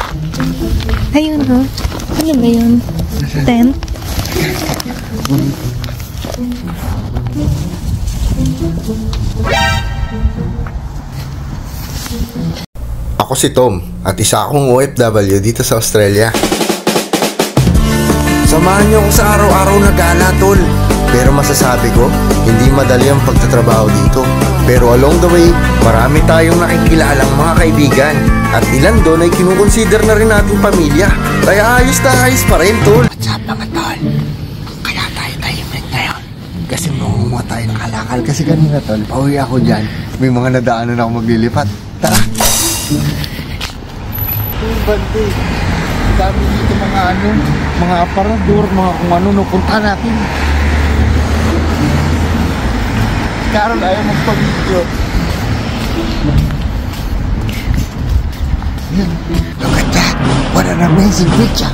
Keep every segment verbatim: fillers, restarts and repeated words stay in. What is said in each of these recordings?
Ayun o. Ano ba yun? Tent? Ako si Tom at isa akong O F W dito sa Australia. Samahan niyo ako sa araw-araw na gala, tol. Pero masasabi ko, hindi madali ang pagtatrabaho dito. Pero along the way, marami tayong nakikilalang mga kaibigan. At ilan doon ay kinukonsider na rin nating pamilya. Kaya ayos na ayos pa rin, tol. What's up mga tol? Kaya tayo tayo met ngayon. Kasi mamumuha tayo ng kalakal. Kasi kanina tol, pauwi ako dyan. May mga nadaanan ako maglilipat. Tara! Bante, dami dito mga ano, mga aparador, mga kung ano, no, punta natin. Carol, ayaw magpag-video. Look at that! What an amazing picture!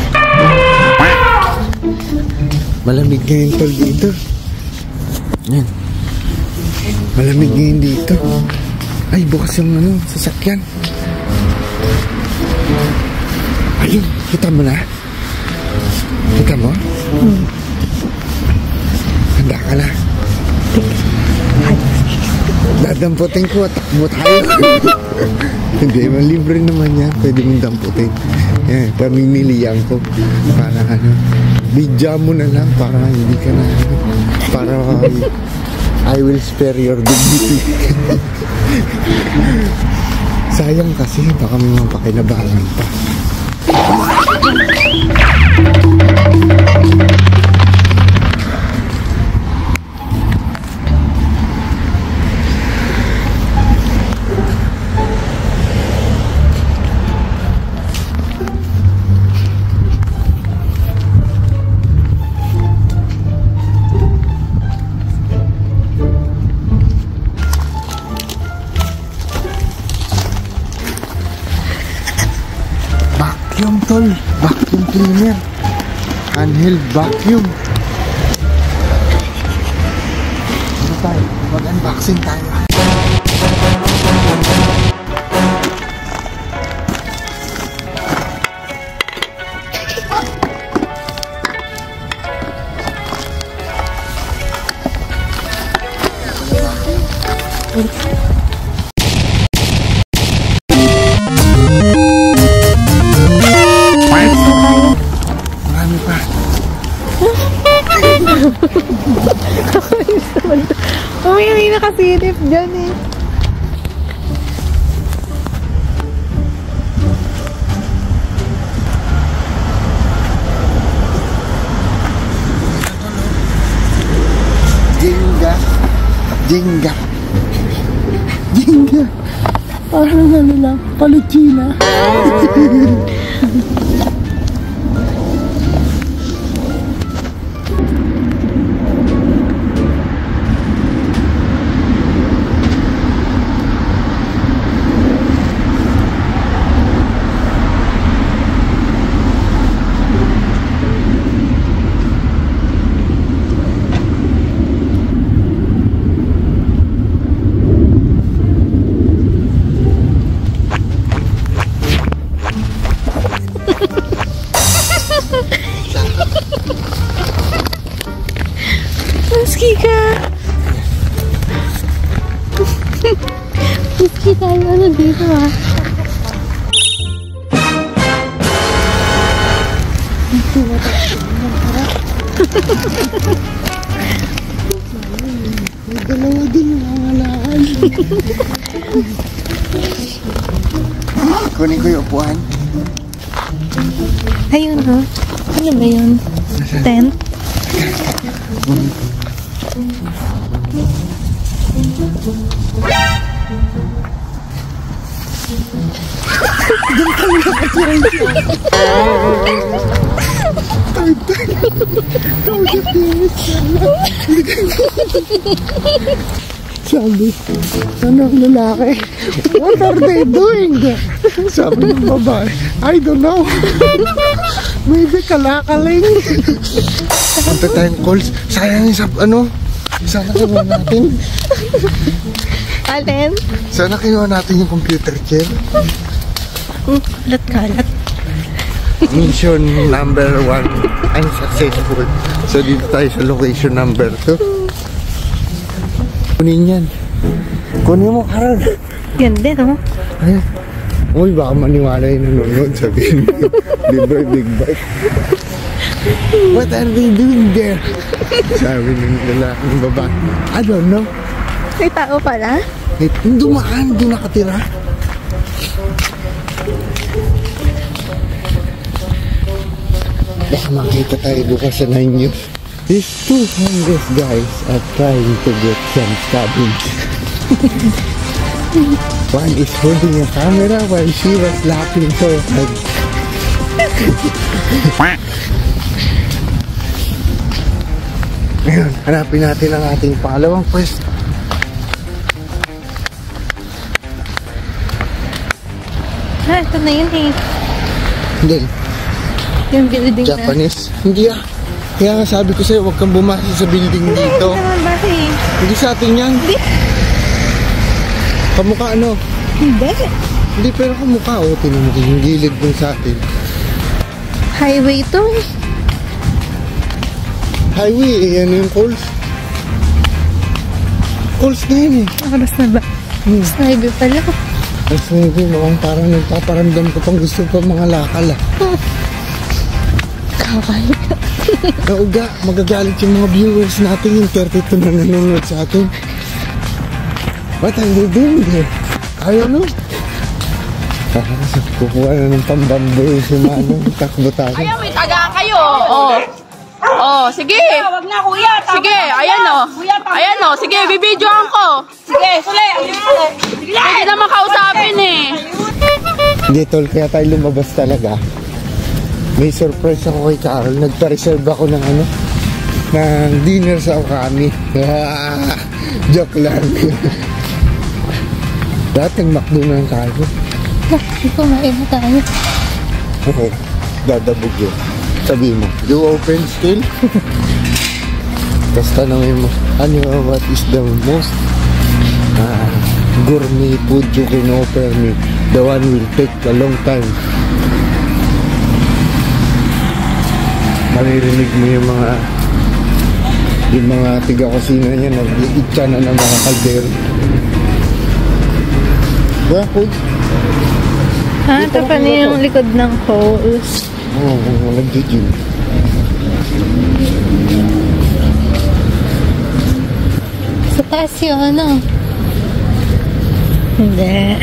Malamig ngayon tol dito. Yan. Malamig ngayon dito. Ay, bukas yung ano, sasakyan. Ayun, kita mo na? Kita mo? Hmm. Handa ka na. Dadamputin ko at takbo tayo. Hindi, libre naman yan. Pwede mong damputin. Yan, pamimilihan ko. Para ano, bidya mo na lang para hindi ka na ano, para I will spare your dignity. Sayang kasi baka may mga pakinabangan pa. Vacuum tol, vacuum cleaner, handheld vacuum. Ano tayo? Mag-unboxing tayo. Umiwi na kasilip dyan eh. Jenga. Jenga. Jenga. Parang ano lang, paluchina. Maski ka! Maski tayo ano dito ah. May dalawa din ang alaan. Kunin ko yung upuan. Ayun o. Ano ba yun? Tent? Sabi, ano ang lalaki? What are they doing? Sabi ng babae, I don't know. Maybe kalakaling. Punta tayong calls. Sayang sa ano? Sana kinuha natin. Alin? Sana kinuha natin yung computer chair. Mm, kalat-kalat. Mission number one, unsuccessful. So dito tayo sa location number two. Kunin yan. Kunin mo, Carol. Ganda, no? Ayan. Uy, baka maniwala yung nanonood. Sabihin mo, libre big bite. What are they doing there? Sabi ng lalaki ng baba. I don't know. May tao pala? Eh, dumaan, doon nakatira. Baka makita tayo bukas sa nine news. These two homeless guys are trying to get some cabins. One is holding a camera while she was laughing so hard. Ngayon, hanapin natin ang ating pangalawang pwesto. Ah, ito na yun eh. Hindi. Yung building na. Japanese. Hindi ah. Kaya nga sabi ko sa'yo, huwag kang bumasa sa building dito. Hindi naman ba eh. Hindi sa atin yan. Hindi. Kamukha ano? Hindi. Hindi, pero kamukha. O, tinan mo yung gilid dun sa atin. Highway ito eh. Highway, eh, ano yung calls? Calls na yun eh. Oras na ba? Hmm. Sa highway pala. As maybe, mukhang parang nagpaparamdam ko pang gusto pa mga lakal ah. Kakay. Nauga, magagalit yung mga viewers natin, yung thirty-two na nanonood sa atin. What are you doing there? Ayaw no? Kukuha na ng pambamboy si Manong, takbo tayo. Ayaw, may taga kayo. Oo. Oh, sige. Wag na kuya. Sige, ayan o. Ayan o, sige, bibidyoan ko. Sige, suli. Sige. Pwede naman kausapin eh. Hindi tol, kaya tayo lumabas talaga. May surprise ako kay Carol. Nagpa-reserve ako ng ano, ng dinner sa Okami. Ah, joke lang. Dating McDo na lang tayo. Hindi ko maina tayo. Okay, dadabog yun. Sabi mo, you open still? Tapos tanongin mo, ano, what is the most uh, gourmet food you can offer me? The one will take a long time. Maririnig mo yung mga yung mga tiga-kusina niya nag-iitsa na ng mga kaldero. Wala food? Ha? Ito pa niya yung likod ng holes. Oo, oh, nag-gym. Sa taas yung ano? Hindi.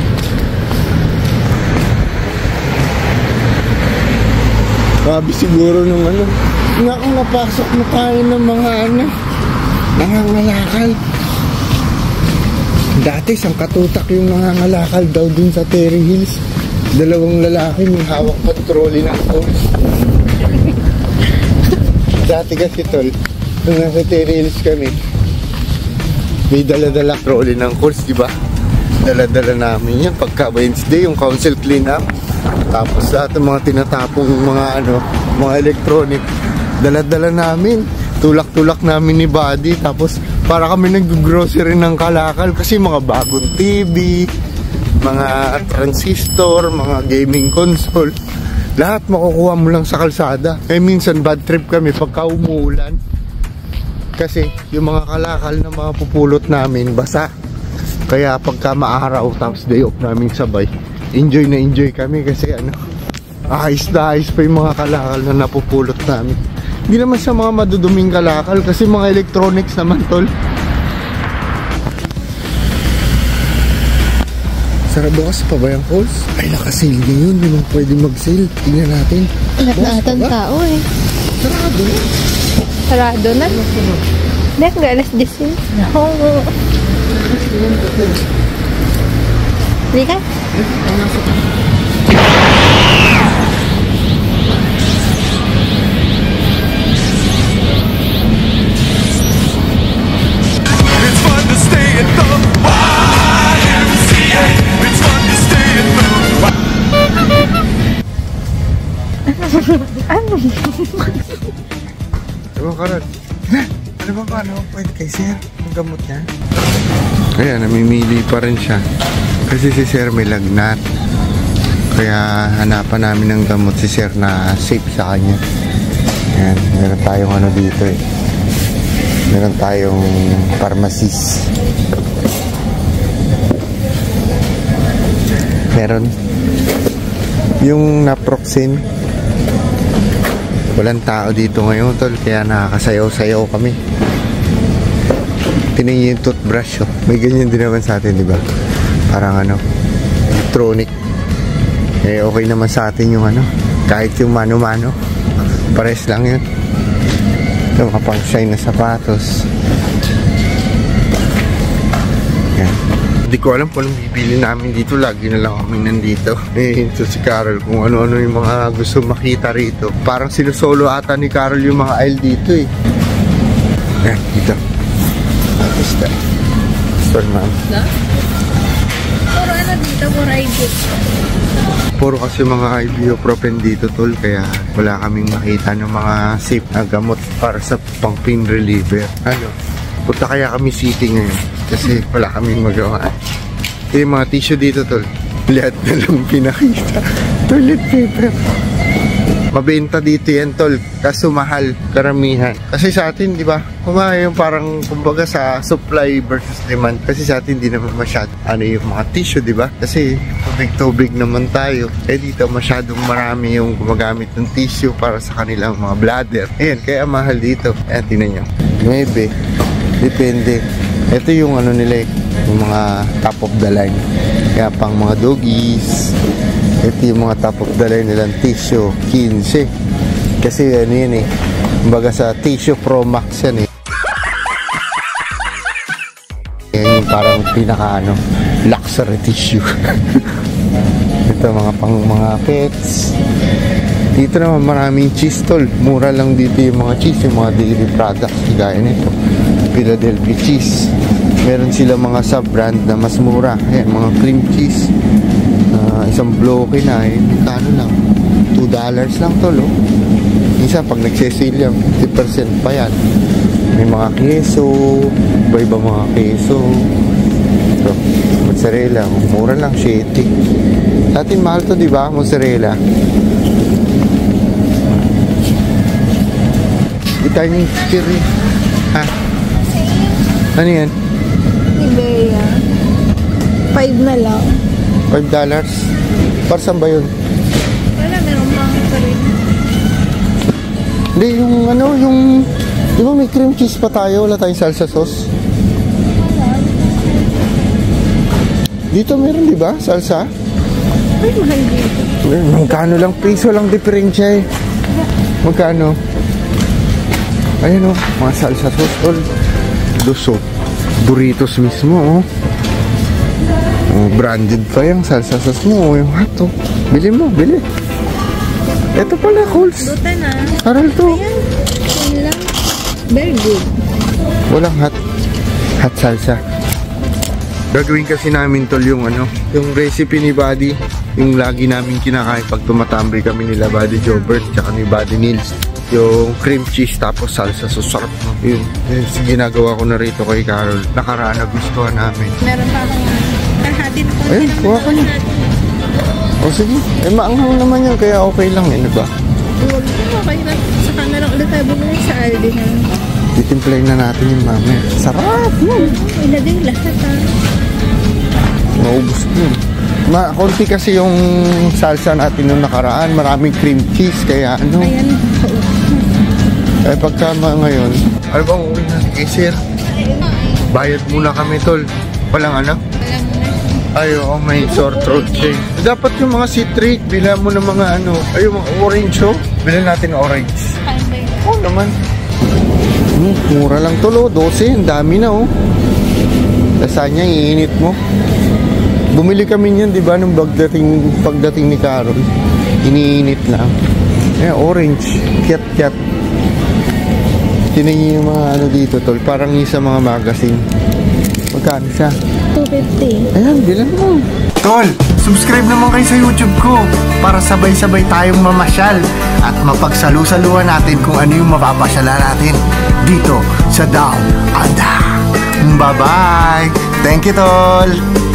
Sabi siguro nung ano, nga kung napasok na tayo ng mga ano, nangangalakal. Dati, isang katutak yung nangangalakal daw dun sa Terry Hills. Dalawang lalaki may hawak patroli ng course. Dati kasi tol, nung nasa Terry Hills kami, may dala-dala trolley ng course, di ba? Dala-dala namin yan pagka Wednesday, yung council clean up. Tapos sa ating mga tinatapong mga ano, mga electronic, dala-dala namin. Tulak-tulak namin ni Buddy. Tapos para kami nag-grocery ng kalakal kasi mga bagong T V, mga transistor, mga gaming console, lahat makukuha mo lang sa kalsada. Eh minsan bad trip kami pagka umuulan kasi yung mga kalakal na mga pupulot namin basa. Kaya pagka maaraw tapos day off namin sabay, enjoy na enjoy kami kasi ano, ayos na ayos pa yung mga kalakal na napupulot namin. Hindi naman sa mga maduduming kalakal kasi mga electronics naman tol. Sarap bukas pa ba yung calls? Ay, nakasil ngayon. Hindi mo pwede mag-sale. Tingnan natin. Wala na atang tao eh. Sarado na. Sarado na. Hindi, hanggang alas diyes yun. Oo. Hindi ka? Ano? Diba Karol? Ano ba paano? Pwede kay Sir ang gamot niya? Kaya namimili pa rin siya. Kasi si Sir may lagnat. Kaya hanapan namin ng gamot si sir na safe sa kanya. Ayan, meron tayong ano dito eh. Meron tayong pharmacist. Meron yung naproxen. Walang tao dito ngayon tol, kaya nakakasayaw-sayaw kami. Tingnan yung toothbrush oh. May ganyan din naman sa atin, di ba? Parang ano, electronic. Eh okay naman sa atin yung ano, kahit yung mano-mano, pares lang yun. Ito, mga pang shine na sapatos. Yan. Hindi ko alam kung anong bibili namin dito. Lagi na lang kami nandito. Eh, ito si Carol kung ano-ano yung mga gusto makita rito. Parang sinusolo ata ni Carol yung mga aisle dito eh. Yan, dito. Tapos na. Store, ma'am. Na? Puro ano dito, puro I B. Puro kasi mga ibuprofen dito tol. Kaya wala kaming makita ng mga safe na gamot para sa pang pain reliever. Ano? Punta kaya kami city ngayon. Kasi wala kaming magawa. Eh, mga tissue dito tol. Lahat na lang pinakita. Toilet paper. Mabenta dito yan tol. Kaso mahal, karamihan. Kasi sa atin, di ba? Kumaya yung parang, kumbaga sa supply versus demand. Kasi sa atin, di naman masyado. Ano yung mga tissue, di ba? Kasi tubig-tubig naman tayo. Eh dito, masyadong marami yung gumagamit ng tissue para sa kanilang mga bladder. Ayan, kaya mahal dito. Ayan, tingnan nyo. Maybe. Depende. Ito yung ano nila eh. Yung mga top of the line. Kaya pang mga doggies. Ito yung mga top of the line nilang tissue. quince. Kasi ano yun eh. Kumbaga sa tissue pro max yan eh. Yan yung parang pinaka ano, luxury tissue. Ito mga pang mga pets. Dito naman maraming cheese tol. Mura lang dito yung mga cheese, yung mga dairy products. Gaya nito, Philadelphia cheese. Meron sila mga sub-brand na mas mura. Ayan, mga cream cheese. Uh, isang bloke na eh. Kano lang? two dollars lang tol oh. Isa pag nagsesale yan, fifty percent pa yan. May mga keso. Iba-iba mga keso. Ito, mozzarella. Mura lang, shitty. Sa atin mahal to, diba? Mozzarella. Italian cherry. Ha? Ano yan? Nivea. Five na lang. Five dollars? Para saan ba yun? Wala, meron pang pa rin. Hindi, yung ano, yung... Di ba may cream cheese pa tayo? Wala tayong salsa sauce? Dito meron, di ba? Salsa? Ay, mahal dito. Magkano lang? Piso lang diferensya eh. Magkano? Ayan o, mga salsa sauce all. Doso. Burritos mismo oh. Oh, branded pa yung salsa sauce mo. Yung hot oh. Bili mo, bili. Ito pala, Coles. Duta na. Aral to. Ayan. Ayan lang. Very good. Walang hot. Hot salsa. Gagawin kasi namin tol yung ano, yung recipe ni Buddy. Yung lagi namin kinakain pag tumatambay kami nila Buddy Jobert tsaka ni Buddy Nils. Yung cream cheese tapos salsa, so sarap no? Yun, yun ginagawa ko na rito kay Carol. Nakaraan na gustuhan namin. Meron pa akong kahati na konti. Ayun, kuha ka na. O sige, eh maanghang naman yan kaya okay lang eh, diba? Huwag mo, okay na. Saka na lang ulit tayo bumili sa Aldi na. Titimplayin na natin yung mami. Sarap yun! Ilagay lahat ha. Maubos ko yun. Ma, konti kasi yung salsa natin nung nakaraan. Maraming cream cheese kaya ano. Ayan. Eh pagka ngayon, ano bang uwi na? Eh sir, bayad muna kami tol. Walang ano? Ay, oo, may sore throat siya. Dapat yung mga citric, bila mo ng mga ano. Ay, yung mga orange oh. Bila natin orange. Oo naman. Hmm, mura lang tol oh. twelve, ang dami na oh. Lasagna, iinit mo. Bumili kami niyan, di ba, nung pagdating, pagdating ni Carol. Iniinit lang. Eh, orange. Kiat-kiat. Tinignan yung mga ano dito, tol. Parang yung sa mga magazine. Magkano siya? two fifty. Ayan, bilan mo. Tol, subscribe naman kayo sa YouTube ko para sabay-sabay tayong mamasyal at mapagsalu-saluhan natin kung ano yung mapapasyala natin dito sa Down Under. Bye-bye! Thank you, tol!